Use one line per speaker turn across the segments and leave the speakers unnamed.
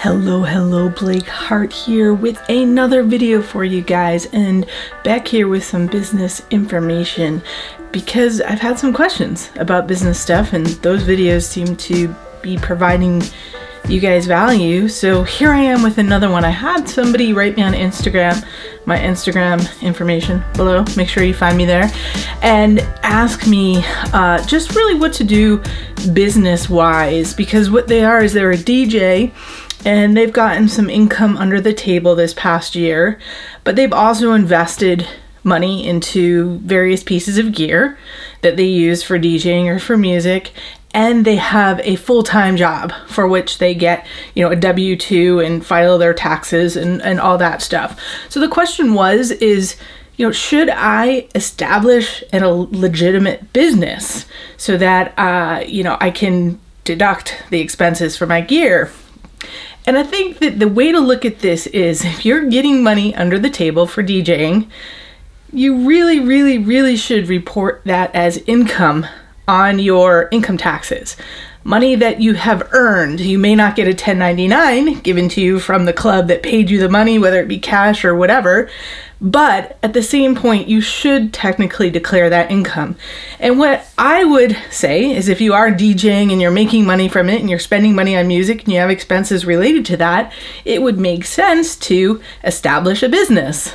Hello, Blake Hart here with another video for you guys, and back here with some business information because I've had some questions about business stuff and those videos seem to be providing you guys value. So here I am with another one. I had somebody write me on Instagram, my Instagram information below, make sure you find me there, and ask me just really what to do business wise, because what they are is they're a DJ and they've gotten some income under the table this past year, but they've also invested money into various pieces of gear that they use for DJing or for music, and they have a full-time job for which they get, a W-2 and file their taxes and all that stuff. So the question is, should I establish a legitimate business so that, I can deduct the expenses for my gear? And I think that the way to look at this is, if you're getting money under the table for DJing, you really should report that as income on your income taxes. Money that you have earned. You may not get a 1099 given to you from the club that paid you the money, whether it be cash or whatever, but at the same point, you should technically declare that income. And what I would say is, if you are DJing and you're making money from it and you're spending money on music and you have expenses related to that, it would make sense to establish a business.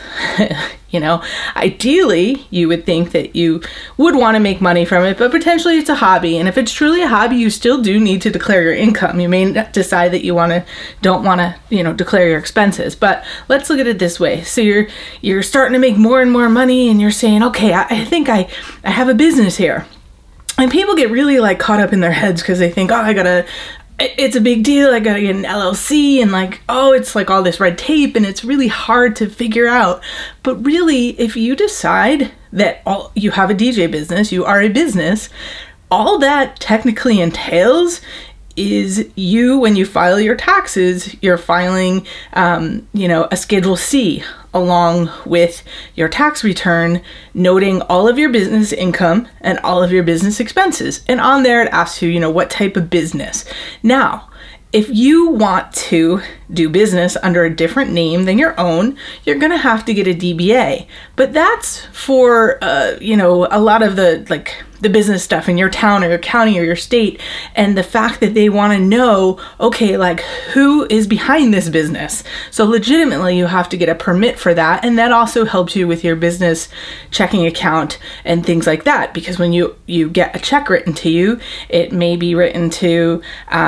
Ideally, you would think that you would want to make money from it, but potentially it's a hobby. And if it's truly a hobby, you still do need to declare your income. You may decide that you don't want to, declare your expenses. But let's look at it this way. So you're starting to make more and more money, and you're saying, okay, I think I have a business here. And people get really caught up in their heads because they think, it's a big deal, I gotta get an LLC, and it's all this red tape and it's really hard to figure out. But really, if you decide that you have a DJ business, you are a business, all that technically entails is when you file your taxes, you're filing, a Schedule C along with your tax return, noting all of your business income and all of your business expenses. And on there, it asks you, what type of business. Now, if you want to do business under a different name than your own, you're going to have to get a DBA. But that's for, a lot of the business stuff in your town or your county or your state, and the fact that they want to know, okay, who is behind this business. So legitimately, you have to get a permit for that, and that also helps you with your business checking account and things like that, because when you get a check written to you, it may be written to,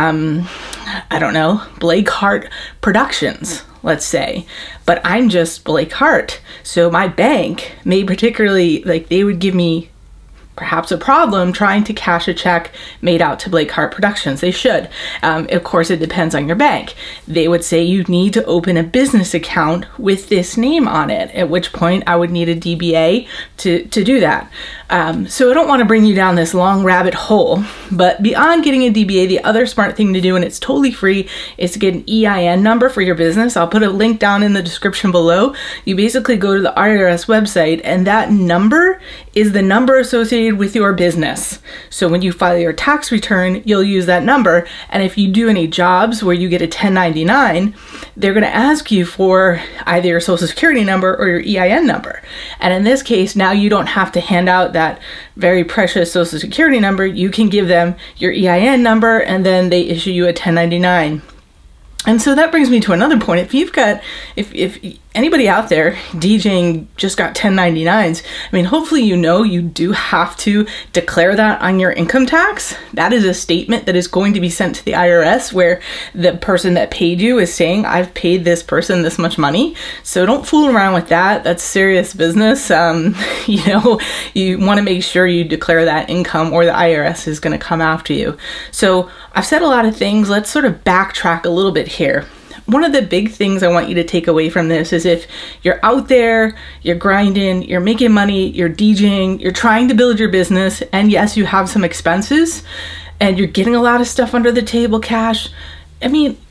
Blake Hart Productions, let's say, but I'm just Blake Hart. So my bank may particularly, they would give me perhaps a problem trying to cash a check made out to Blake Hart Productions. They should. Of course, it depends on your bank. They would say you need to open a business account with this name on it, at which point I would need a DBA to do that. So I don't want to bring you down this long rabbit hole, but beyond getting a DBA, the other smart thing to do, and it's totally free, is to get an EIN number for your business. I'll put a link down in the description below. You basically go to the IRS website, and that number is the number associated with your business. So when you file your tax return, you'll use that number. And if you do any jobs where you get a 1099, they're going to ask you for either your social security number or your EIN number. And in this case, now you don't have to hand out that very precious social security number. You can give them your EIN number, and then they issue you a 1099. And so that brings me to another point. If anybody out there DJing just got 1099s, hopefully you do have to declare that on your income tax. That is a statement that is going to be sent to the IRS where the person that paid you is saying, I've paid this person this much money. So don't fool around with that. That's serious business. You want to make sure you declare that income, or the IRS is going to come after you. So I've said a lot of things. Let's sort of backtrack a little bit here. One of the big things I want you to take away from this is, if you're out there, you're grinding, you're making money, you're DJing, you're trying to build your business, and yes, you have some expenses, and you're getting a lot of stuff under the table cash,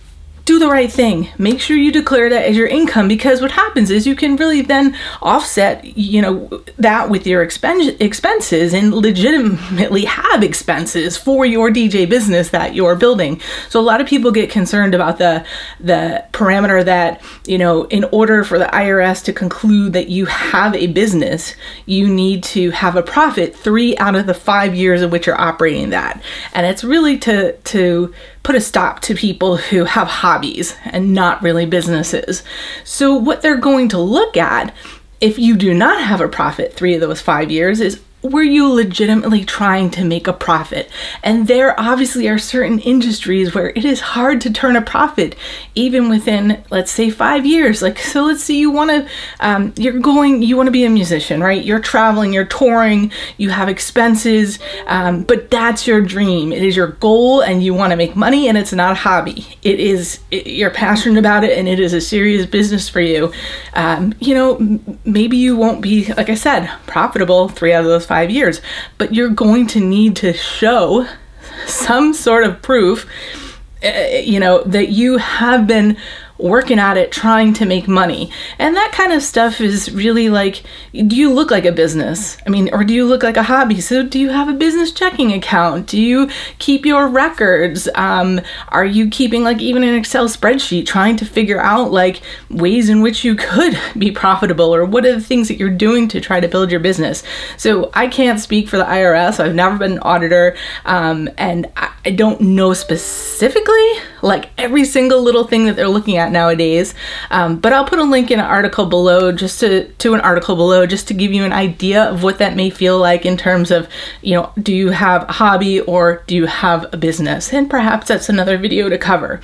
do the right thing. Make sure you declare that as your income, because what happens is you can really then offset, you know, that with your expenses and legitimately have expenses for your DJ business that you're building. So a lot of people get concerned about the parameter that, you know, in order for the IRS to conclude that you have a business, you need to have a profit 3 out of the 5 years in which you're operating that. And it's really to put a stop to people who have hobbies and not really businesses. So what they're going to look at, if you do not have a profit 3 of those 5 years, is, were you legitimately trying to make a profit? And there obviously are certain industries where it is hard to turn a profit, even within, let's say, 5 years. Like, so let's say you want to, you want to be a musician, right? You're traveling, you're touring, you have expenses, but that's your dream. It is your goal, and you want to make money, and it's not a hobby. You're passionate about it, and it is a serious business for you. You know, maybe you won't be, like I said, profitable 3 out of those 5 years, but you're going to need to show some sort of proof, you know, that you have been working at it, trying to make money. And that kind of stuff is really like, do you look like a business? I mean, or do you look like a hobby? So do you have a business checking account? Do you keep your records? Are you keeping like even an Excel spreadsheet, trying to figure out like ways in which you could be profitable, or what are the things that you're doing to try to build your business? So I can't speak for the IRS. I've never been an auditor, and I don't know specifically like every single little thing that they're looking at nowadays, but I'll put a link in an article below, just to an article below, just to give you an idea of what that may feel like in terms of, you know, do you have a hobby or do you have a business? And perhaps that's another video to cover.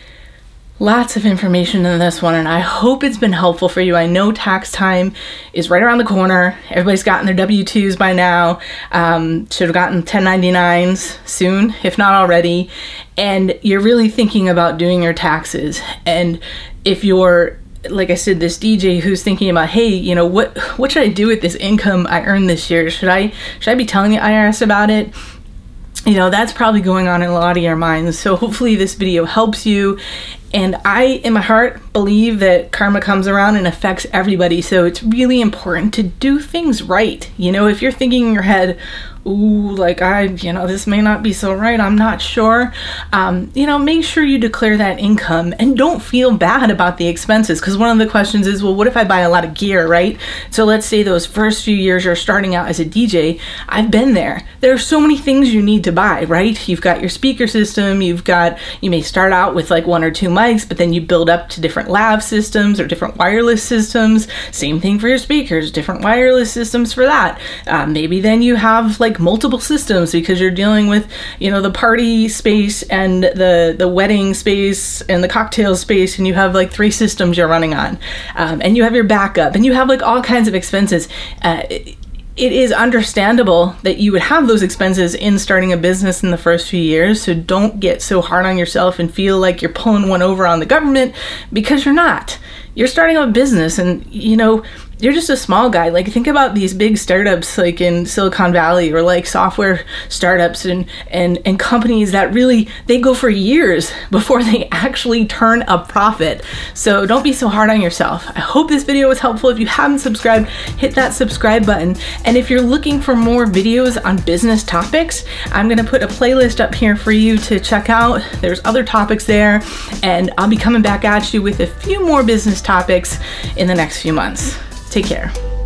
Lots of information in this one, and I hope it's been helpful for you. I know tax time is right around the corner. Everybody's gotten their W-2s by now. Should have gotten 1099s soon, if not already. And you're really thinking about doing your taxes. And if you're, like I said, this DJ who's thinking about, hey, you know, what should I do with this income I earned this year? Should I be telling the IRS about it? You know, that's probably going on in a lot of your minds. So hopefully this video helps you. And I, in my heart, believe that karma comes around and affects everybody. So it's really important to do things right. You know, if you're thinking in your head, ooh, like you know, this may not be so right, I'm not sure. You know, make sure you declare that income and don't feel bad about the expenses. Because one of the questions is, well, what if I buy a lot of gear, right? So let's say those first few years you're starting out as a DJ. I've been there. There are so many things you need to buy, right? You've got your speaker system, you may start out with like 1 or 2 mics, but then you build up to different lav systems or different wireless systems. Same thing for your speakers, different wireless systems for that. Maybe then you have like multiple systems because you're dealing with, you know, the party space and the wedding space and the cocktail space, and you have like 3 systems you're running on, and you have your backup, and you have like all kinds of expenses. It is understandable that you would have those expenses in starting a business in the first few years, so don't get so hard on yourself and feel like you're pulling one over on the government, because you're not. You're starting a business, and you know, you're just a small guy. Like, think about these big startups like in Silicon Valley, or like software startups and companies that really, they go for years before they actually turn a profit. So don't be so hard on yourself. I hope this video was helpful. If you haven't subscribed, hit that subscribe button. And if you're looking for more videos on business topics, I'm gonna put a playlist up here for you to check out. There's other topics there, and I'll be coming back at you with a few more business topics in the next few months. Take care.